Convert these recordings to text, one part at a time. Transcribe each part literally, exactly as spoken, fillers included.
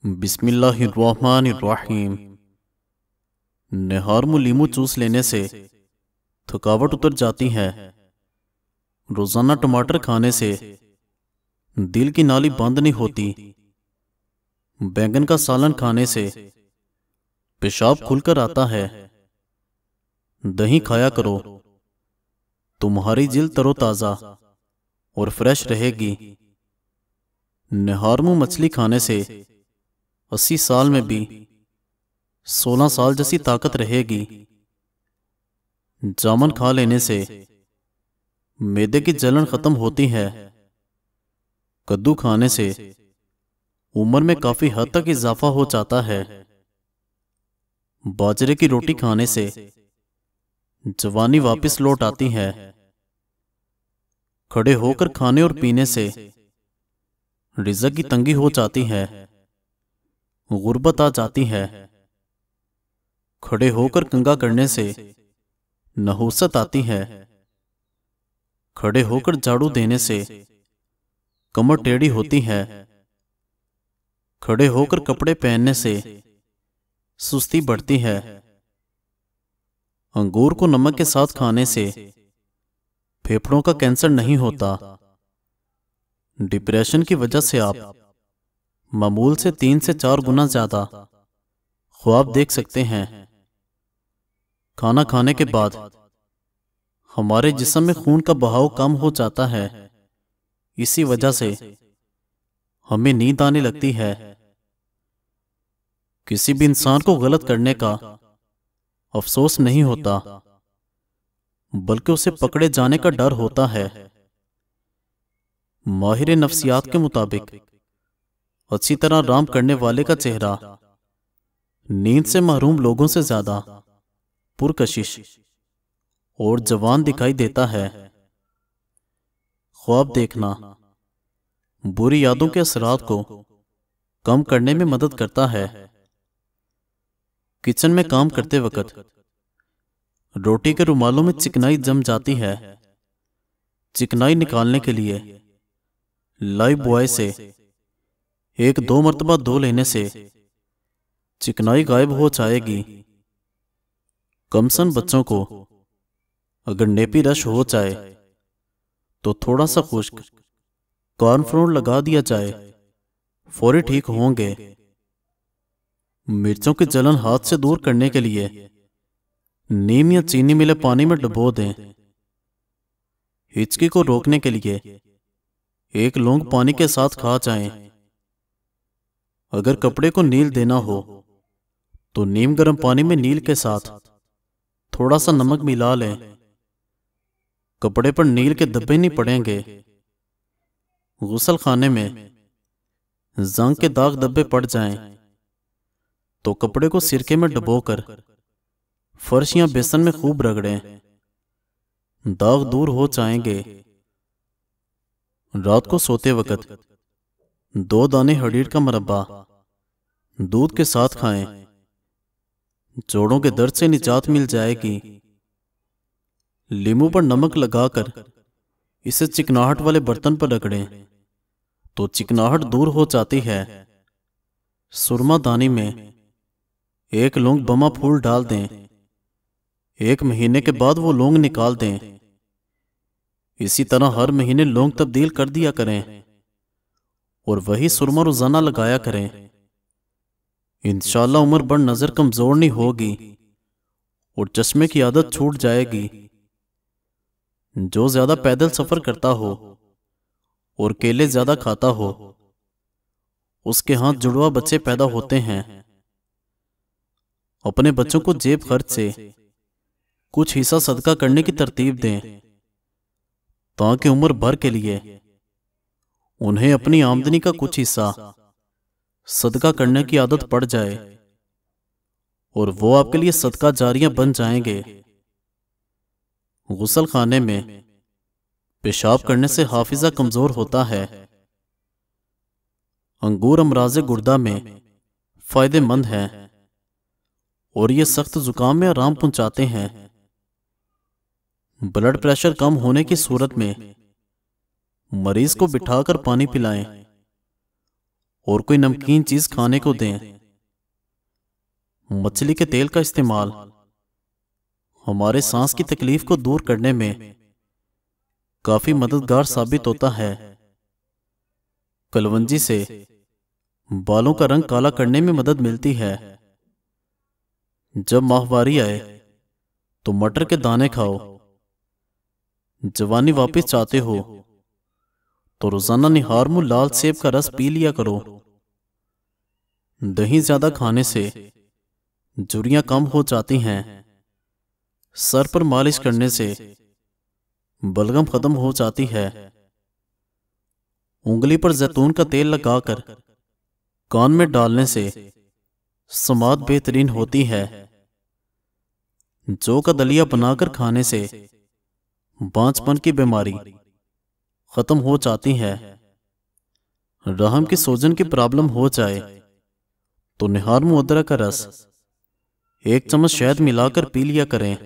बिस्मिल्लाहिर्रहमानिर्रहीम। निहार में लीमू चूस लेने से थकावट उतर जाती है। रोजाना टमाटर खाने से दिल की नाली बंद नहीं होती। बैंगन का सालन खाने से पेशाब खुलकर आता है। दही खाया करो, तुम्हारी जिल्द तरोताजा और फ्रेश रहेगी। निहार में मछली खाने से अस्सी साल में भी सोलह साल जैसी ताकत रहेगी। जामुन खा लेने से मैदे की जलन खत्म होती है। कद्दू खाने से उम्र में काफी हद तक इजाफा हो जाता है। बाजरे की रोटी खाने से जवानी वापस लौट आती है। खड़े होकर खाने और पीने से रिज़्क़ की तंगी हो जाती है, गुर्बत आ जाती है। खड़े होकर कंघा करने से नहुसत आती है। खड़े होकर झाड़ू देने से कमर टेढ़ी होती है। खड़े होकर कपड़े पहनने से सुस्ती बढ़ती है। अंगूर को नमक के साथ खाने से फेफड़ों का कैंसर नहीं होता। डिप्रेशन की वजह से आप मामूल से तीन से चार गुना ज्यादा ख्वाब देख सकते हैं। खाना खाने के बाद हमारे जिस्म में खून का बहाव कम हो जाता है। इसी वजह से हमें नींद आने लगती है। किसी भी इंसान को गलत करने का अफसोस नहीं होता, बल्कि उसे पकड़े जाने का डर होता है। माहिर नफ्सियात के मुताबिक अच्छी तरह आराम करने वाले का चेहरा नींद से महरूम लोगों से ज्यादा पुरकशिश और जवान दिखाई देता है। ख्वाब देखना बुरी यादों के असरात को कम करने में मदद करता है। किचन में काम करते वक्त रोटी के रुमालों में चिकनाई जम जाती है। चिकनाई निकालने के लिए लाइफ बॉय से एक दो मर्तबा धो लेने से चिकनाई गायब हो जाएगी। कमसन बच्चों को अगर नेपी रश हो जाए तो थोड़ा सा खुश्क कॉर्नफ्लोर लगा दिया जाए, फौरी ठीक होंगे। मिर्चों की जलन हाथ से दूर करने के लिए नीम या चीनी मिले पानी में डुबो दें। हिचकी को रोकने के लिए एक लौंग पानी के साथ खा जाएं। अगर कपड़े को नील देना हो तो नीम गर्म पानी में नील के साथ थोड़ा सा नमक मिला लें। कपड़े पर नील के धब्बे नहीं पड़ेंगे। गुसल खाने में जंग के दाग धब्बे पड़ जाएं तो कपड़े को सिरके में डुबोकर फर्श या बेसन में खूब रगड़ें, दाग दूर हो जाएंगे। रात को सोते वक्त दो दाने हड़ीर का मरब्बा दूध के साथ खाएं। जोड़ों के दर्द से निजात मिल जाएगी। लीमू पर नमक लगाकर इसे चिकनाहट वाले बर्तन पर रगड़ें तो चिकनाहट दूर हो जाती है। सुरमा दानी में एक लौंग बमा फूल डाल दें। एक महीने के बाद वो लौंग निकाल दें। इसी तरह हर महीने लौंग तब्दील कर दिया करें और वही सुरमा रोजाना लगाया करें। इंशाअल्लाह उम्र भर नजर कमजोर नहीं होगी और चश्मे की आदत छूट जाएगी। जो ज्यादा पैदल सफर करता हो और केले ज्यादा खाता हो उसके हाथ जुड़वा बच्चे पैदा होते हैं। अपने बच्चों को जेब खर्च से कुछ हिस्सा सदका करने की तरतीब दें ताकि उम्र भर के लिए उन्हें अपनी आमदनी का कुछ हिस्सा सदका करने की आदत पड़ जाए और वो आपके लिए सदका जारियां बन जाएंगे। गुसल खाने में पेशाब करने से हाफिजा कमजोर होता है। अंगूर अमराज गुर्दा में फायदेमंद है और ये सख्त जुकाम में आराम पहुंचाते हैं। ब्लड प्रेशर कम होने की सूरत में मरीज को बिठाकर पानी पिलाएं और कोई नमकीन चीज खाने को दें। मछली के तेल का इस्तेमाल हमारे सांस की तकलीफ को दूर करने में काफी मददगार साबित होता है। कलवंजी से बालों का रंग काला करने में मदद मिलती है। जब माहवारी आए तो मटर के दाने खाओ। जवानी वापस चाहते हो तो रोजाना निहार मुंह लाल सेब का रस पी लिया करो। दही ज्यादा खाने से झुर्रियां कम हो जाती हैं। सर पर मालिश करने से बलगम खत्म हो जाती है। उंगली पर जैतून का तेल लगाकर कान में डालने से समात बेहतरीन होती है। जौ का दलिया बनाकर खाने से बांझपन की बीमारी खत्म हो जाती है। रहम की सूजन की प्रॉब्लम हो जाए तो निहार मुंह अदरक का रस एक चम्मच शहद मिलाकर पी लिया करें।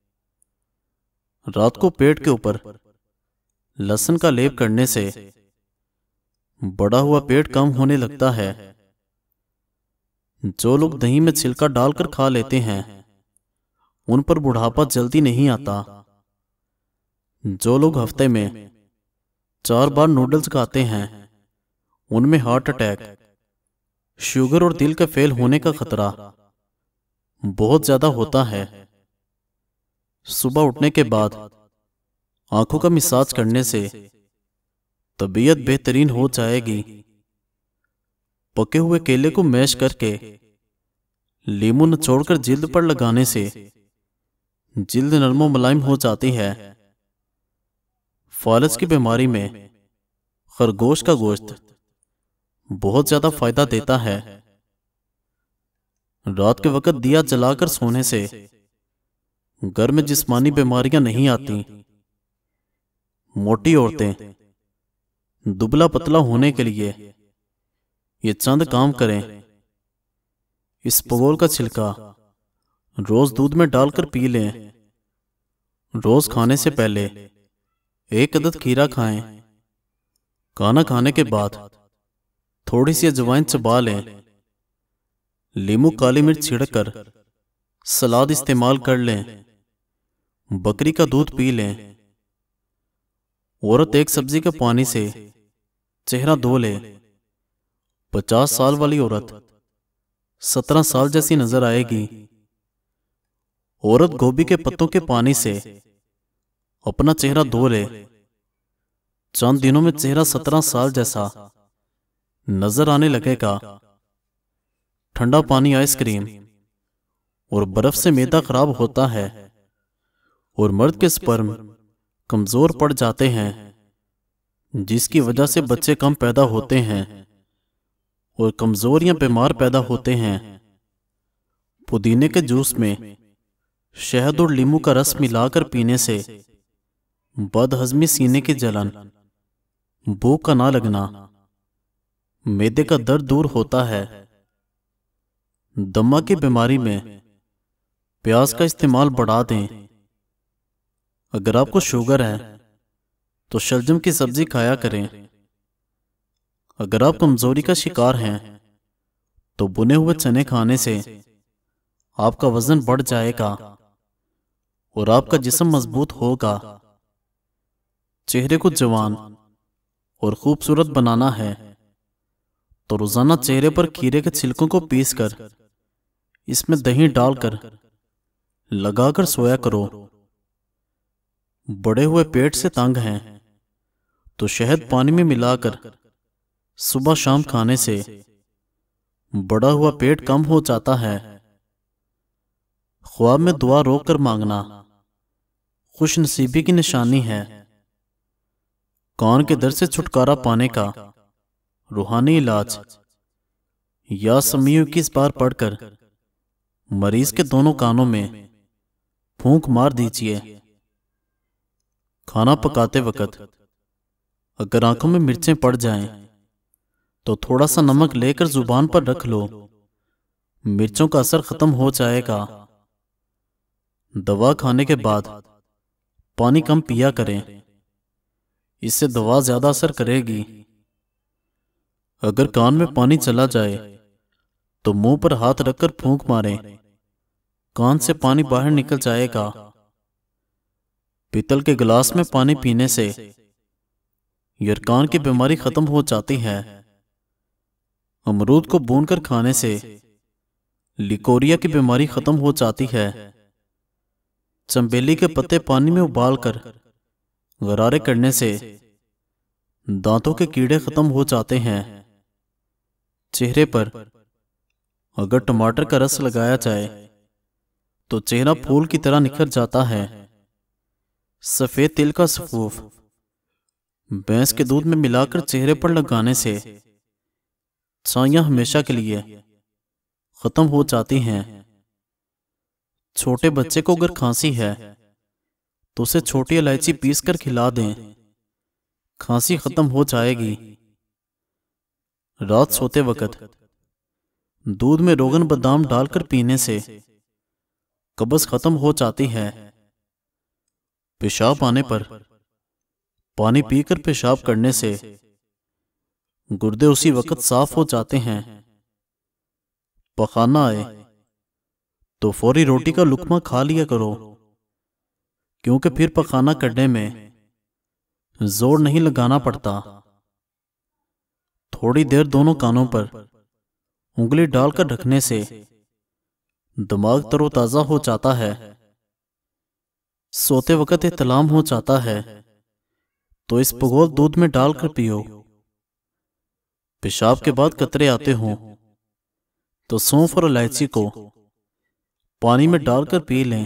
रात को पेट के ऊपर लहसुन का लेप करने से बड़ा हुआ पेट कम होने लगता है। जो लोग दही में छिलका डालकर खा लेते हैं उन पर बुढ़ापा जल्दी नहीं आता। जो लोग हफ्ते में चार बार नूडल्स खाते हैं उनमें हार्ट अटैक, शुगर और दिल के फेल होने का खतरा बहुत ज्यादा होता है। सुबह उठने के बाद आंखों का मसाज करने से तबीयत बेहतरीन हो जाएगी। पके हुए केले को मैश करके लीमू निचोड़कर जिल्द पर लगाने से जिल्द नरमो मुलायम हो जाती है। फालज की बीमारी में खरगोश का गोश्त बहुत ज्यादा फायदा देता है। रात के वक्त दिया जलाकर सोने से घर में जिस्मानी बीमारियां नहीं आती। मोटी औरतें दुबला पतला होने के लिए ये चंद काम करें। इसबगोल का छिलका रोज दूध में डालकर पी लें। रोज खाने से पहले एक अदद खीरा खाएं। खाना खाने के बाद थोड़ी सी अजवाइन चबा लें। लीमू काली मिर्च छिड़ककर सलाद इस्तेमाल कर लें। बकरी का दूध पी लें। औरत एक सब्जी के पानी से चेहरा धो ले। पचास साल वाली औरत सत्रह साल जैसी नजर आएगी। औरत गोभी के पत्तों के पानी से अपना चेहरा धो ले। चंद दिनों में चेहरा सत्रह साल जैसा नजर आने लगेगा। ठंडा पानी, आइसक्रीम और बर्फ से मैदा खराब होता है और मर्द के स्पर्म कमजोर पड़ जाते हैं, जिसकी वजह से बच्चे कम पैदा होते हैं और कमजोर या बीमार पैदा होते हैं। पुदीने के जूस में शहद और नींबू का रस मिलाकर पीने से बदहजमी, सीने की जलन, भूख का ना लगना, मैदे का दर्द दूर होता है। दमा की बीमारी में प्याज का इस्तेमाल बढ़ा दें। अगर आपको शुगर है तो शलजम की सब्जी खाया करें। अगर आप कमजोरी का शिकार हैं तो बुने हुए चने खाने से आपका वजन बढ़ जाएगा और आपका जिस्म मजबूत होगा। चेहरे को जवान और खूबसूरत बनाना है तो रोजाना चेहरे पर खीरे के छिलकों को पीसकर इसमें दही डालकर लगाकर सोया करो। बड़े हुए पेट से तंग हैं तो शहद पानी में मिलाकर सुबह शाम खाने से बड़ा हुआ पेट कम हो जाता है। ख्वाब में दुआ रोक कर मांगना खुश नसीबी की निशानी है। कान के दर्द से छुटकारा पाने का रूहानी इलाज या समीउ इक्कीस बार पढ़कर मरीज के दोनों कानों में फूंक मार दीजिए। खाना पकाते वक्त अगर आंखों में मिर्चें पड़ जाएं तो थोड़ा सा नमक लेकर जुबान पर रख लो, मिर्चों का असर खत्म हो जाएगा। दवा खाने के बाद पानी कम पिया करें, इससे दवा ज्यादा असर करेगी। अगर कान में पानी चला जाए तो मुंह पर हाथ रखकर फूंक मारें, कान से पानी बाहर निकल जाएगा। पीतल के गिलास में पानी पीने से यरकान की बीमारी खत्म हो जाती है। अमरूद को भूनकर खाने से लिकोरिया की बीमारी खत्म हो जाती है। चंबेली के पत्ते पानी में उबालकर गरारे करने से दांतों के कीड़े खत्म हो जाते हैं। चेहरे पर अगर टमाटर का रस लगाया जाए तो चेहरा फूल की तरह निखर जाता है। सफेद तिल का सफूफ भैंस के दूध में मिलाकर चेहरे पर लगाने से छाइयां हमेशा के लिए खत्म हो जाती हैं। छोटे बच्चे को अगर खांसी है तो उसे छोटी इलायची पीसकर खिला दें, खांसी खत्म हो जाएगी। रात सोते वक्त दूध में रोगन बादाम डालकर पीने से कब्ज खत्म हो जाती है। पेशाब आने पर पानी पीकर पेशाब करने से गुर्दे उसी वक्त साफ हो जाते हैं। पखाना आए तो फौरी रोटी का लुकमा खा लिया करो, क्योंकि फिर पखाना करने में जोर नहीं लगाना पड़ता। थोड़ी देर दोनों कानों पर उंगली डालकर रखने से दिमाग तरोताजा हो जाता है। सोते वक्त एहतलाम हो जाता है तो इस पगोल दूध में डालकर पियो। पेशाब के बाद कतरे आते हों तो सौंफ और इलायची को पानी में डालकर पी लें।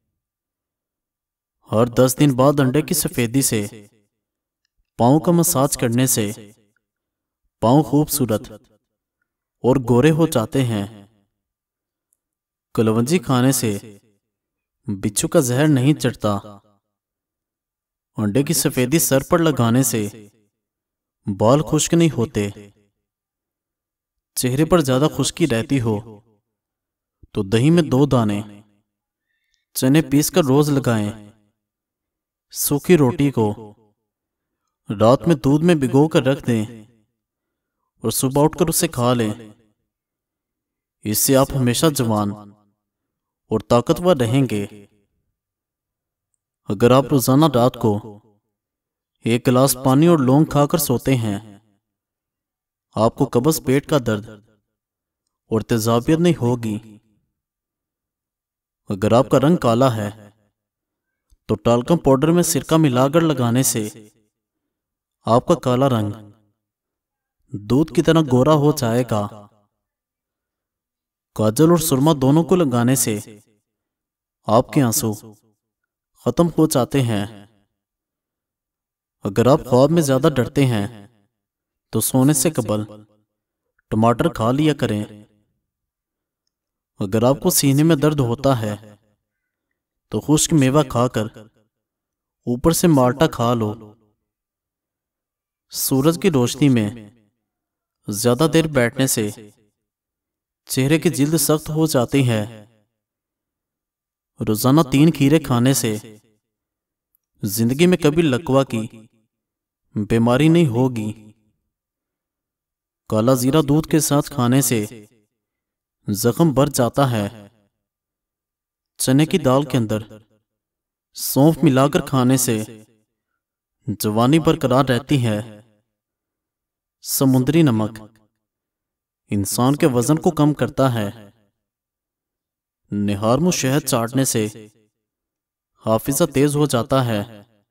हर दस दिन बाद अंडे की सफेदी से पांव का मसाज करने से पांव खूबसूरत और गोरे हो जाते हैं। कलवंजी खाने से बिच्छू का जहर नहीं चढ़ता। अंडे की सफेदी सर पर लगाने से बाल खुश्क नहीं होते। चेहरे पर ज्यादा खुश्की रहती हो तो दही में दो दाने चने पीसकर रोज लगाएं। सूखी रोटी को रात में दूध में भिगोकर रख दें और सुबह उठकर उसे खा लें। इससे आप हमेशा जवान और ताकतवर रहेंगे। अगर आप रोजाना रात को एक गिलास पानी और लौंग खाकर सोते हैं, आपको कब्ज, पेट का दर्द और तेजाबियत नहीं होगी। अगर आपका रंग काला है तो टाल्कम पाउडर में सिरका मिलाकर लगाने से आपका काला रंग दूध की तरह गोरा हो जाएगा। काजल और सुरमा दोनों को लगाने से आपके आंसू खत्म हो जाते हैं। अगर आप ख्वाब में ज्यादा डरते हैं तो सोने से कबल टमाटर खा लिया करें। अगर आपको सीने में दर्द होता है तो खुश्क मेवा खाकर ऊपर से माल्टा खा लो। सूरज की रोशनी में ज्यादा देर बैठने से चेहरे की जिल्द सख्त हो जाती है। रोजाना तीन खीरे खाने से जिंदगी में कभी लकवा की बीमारी नहीं होगी। काला जीरा दूध के साथ खाने से जख्म भर जाता है। चने की दाल के अंदर सौंफ मिलाकर खाने से जवानी बरकरार रहती है। समुद्री नमक इंसान के वजन को कम करता है। निहार मुंह शहद चाटने से हाफिजा तेज हो जाता है।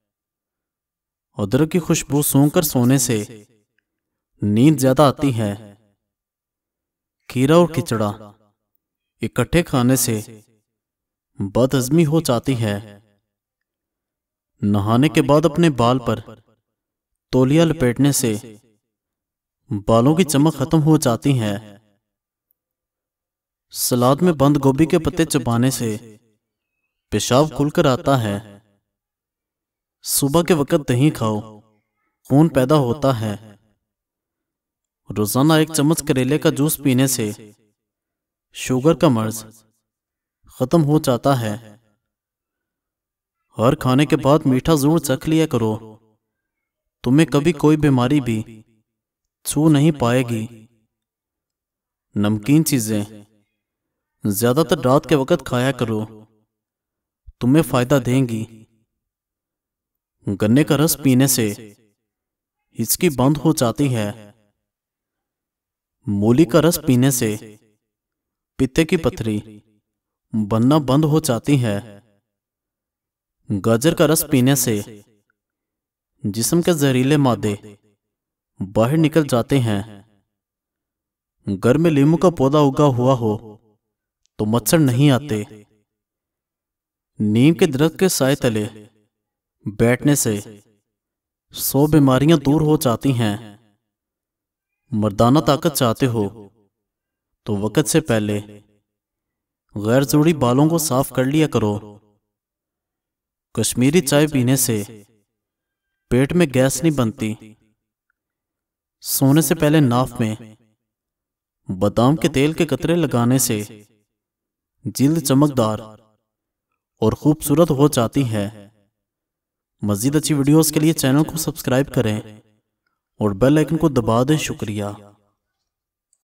अदरक की खुशबू सूंघकर सोने से नींद ज्यादा आती है। खीरा और खिचड़ा इकट्ठे खाने से बदहजमी हो जाती है। नहाने के बाद अपने बाल पर तौलिया लपेटने से बालों की चमक खत्म हो जाती है। सलाद में बंद गोभी के पत्ते चबाने से पेशाब खुलकर आता है। सुबह के वक्त दही खाओ, खून पैदा होता है। रोजाना एक चम्मच करेले का जूस पीने से शुगर का मर्ज खत्म हो जाता है। हर खाने के बाद मीठा जरूर चख लिया करो। तुम्हें कभी कोई बीमारी भी छू नहीं पाएगी। नमकीन चीजें ज्यादातर रात के वक्त खाया करो, तुम्हें फायदा देंगी। गन्ने का रस पीने से हिचकी बंद हो जाती है। मूली का रस पीने से पित्ते की पथरी बनना बंद हो जाती है। गाजर का रस पीने से जिस्म के जहरीले मादे बाहर निकल जाते हैं। घर में लीमू का पौधा उगा हुआ हो तो मच्छर नहीं आते। नीम के दरख्त के साए तले बैठने से सौ बीमारियां दूर हो जाती हैं। मर्दाना ताकत चाहते हो तो वक्त से पहले गैर जरूरी बालों को साफ कर लिया करो। कश्मीरी चाय पीने से पेट में गैस नहीं बनती। सोने से पहले नाफ में बादाम के तेल के कतरे लगाने से जिल्द चमकदार और खूबसूरत हो जाती है। मजीद अच्छी वीडियोस के लिए चैनल को सब्सक्राइब करें और बेल आइकन को दबा दें। शुक्रिया।